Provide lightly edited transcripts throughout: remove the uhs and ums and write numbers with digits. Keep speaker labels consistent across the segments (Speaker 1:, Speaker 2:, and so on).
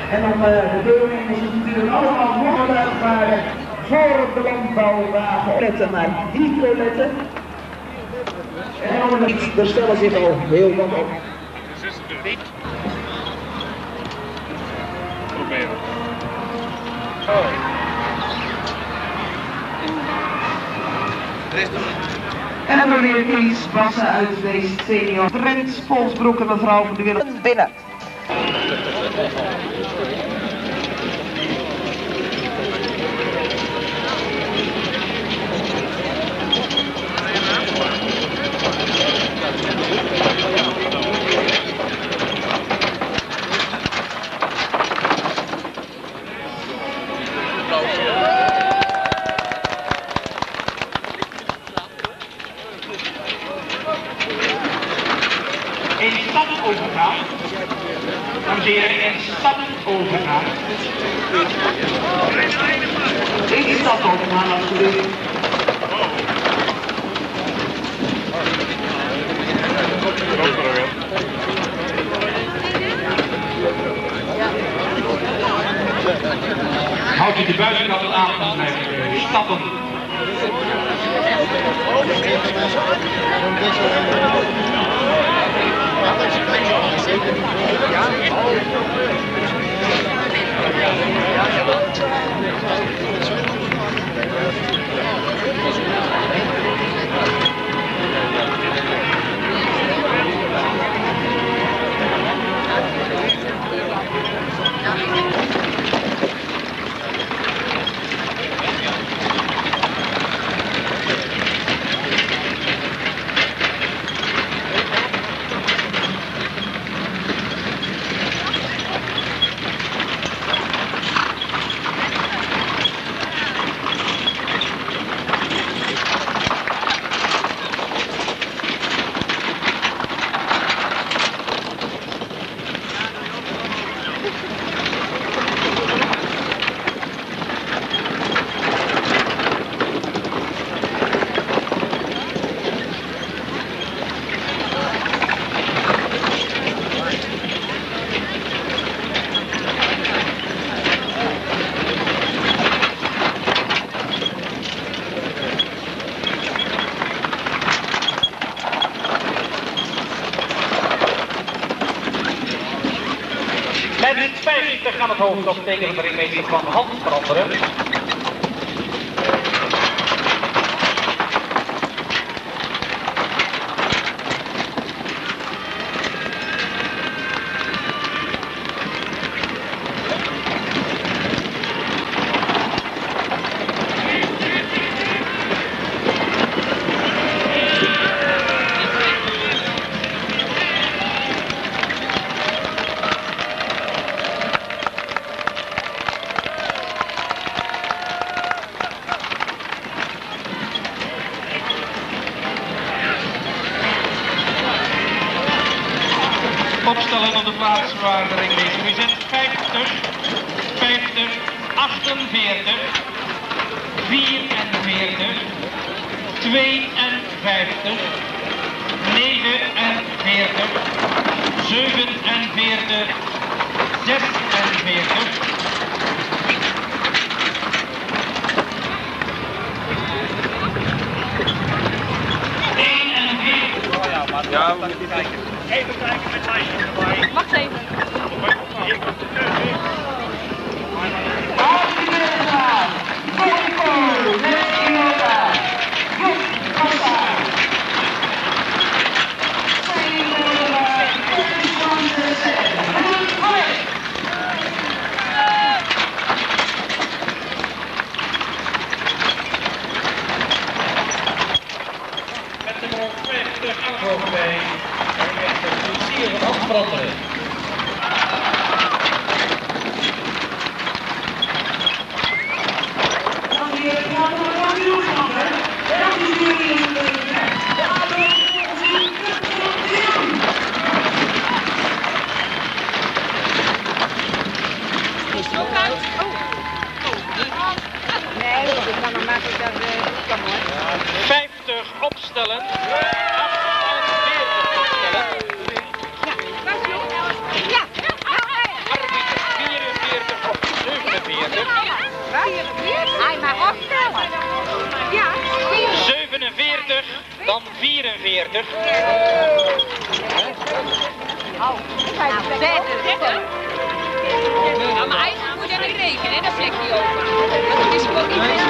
Speaker 1: En om de deelnemers natuurlijk allemaal vooruitvaarden voor de landbouwwagen. Letten maar die toiletten. En er stellen zich al heel wat op.
Speaker 2: Proberen.
Speaker 1: En dan weer Kees Bassen uit deze senior. Drent, Polsbroek en mevrouw van de Willen binnen.
Speaker 3: In stad overgaan. Dames en heren, in stad overgaan. In stad overgaan, alsjeblieft. Houdt u de buitenkant aan en blijft stappen. Met het 50 aan het hoofd op tekenen de ringmeester van Hans veranderen. Opstellen op de plaats waar de ringmeester nu zit. 50, 50, 48, 44, 52, 49, 47, 46.
Speaker 2: Ja, we moeten kijken.
Speaker 3: Even kijken met lijstje erbij.
Speaker 4: Wacht even.
Speaker 3: Hier komt de keuze. Met de nummer 50 aan het hoofd bij. De sier van Hans veranderen.
Speaker 4: Nee, ik kan nog makkelijk dat kan hoor.
Speaker 3: 50 opstellen. 48 opstellen.
Speaker 4: Ja, was je? Ja.
Speaker 3: Arbiter
Speaker 4: Hij mag opstellen. Ja,
Speaker 3: 47, dan 44.
Speaker 4: nou, ja, maar eigenlijk moet je niet rekenen, hè, dat plekje open. Dat is gewoon niet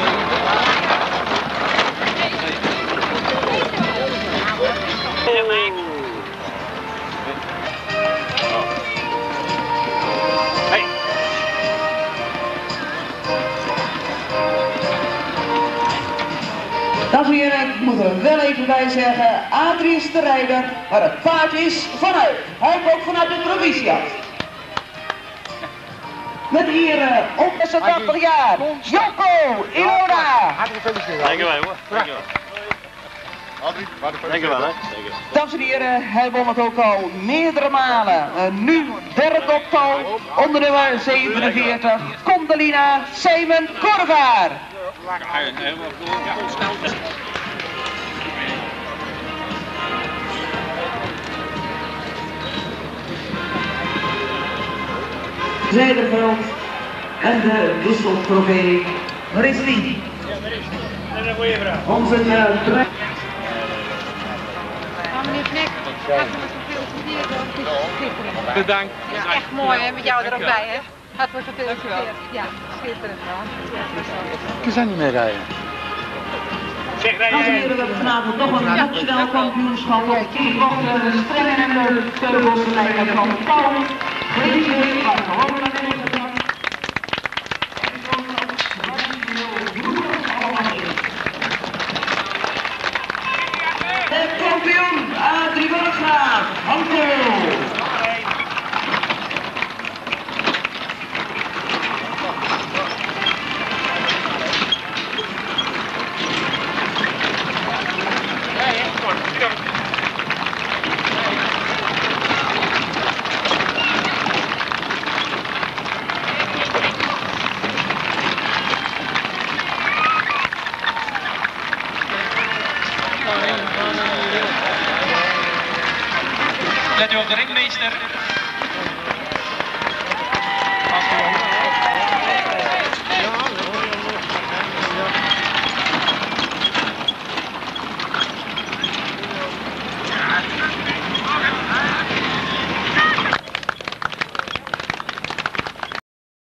Speaker 1: Dames en heren, ik moet er wel even bij zeggen, Adrie is de rijder, maar het paard is vanuit. Hij komt vanuit de provinciat. Met hier op 86 jaar, Jocko Ilona.
Speaker 2: Dankjewel hoor. Dankjewel. Dankjewel hè.
Speaker 1: Dames en heren, hij won het ook al meerdere malen. Nu derde optal onder nummer 47, Condalina Simon Korvaar. Zijderveld en de wisseltrofee. Waar is die? Onze trein.
Speaker 4: Meneer Knek, gaat me gefeliciteerd hoor. Het is schitterend.
Speaker 3: Bedankt.
Speaker 4: Het is echt mooi hè, met jou er ook bij hè. Gaat me gefeliciteerd. Ja, schitterend hoor.
Speaker 2: Je zou niet meer rijden.
Speaker 1: Dames en heren, we hebben vanavond nog een nationaal kampioenschap op de kickboxen, strengen en de teugelsleider van Paul. Deze van Holland. De kampioen Adrie Berggraaf, Hanko.
Speaker 3: Let u op de ringmeester. Als u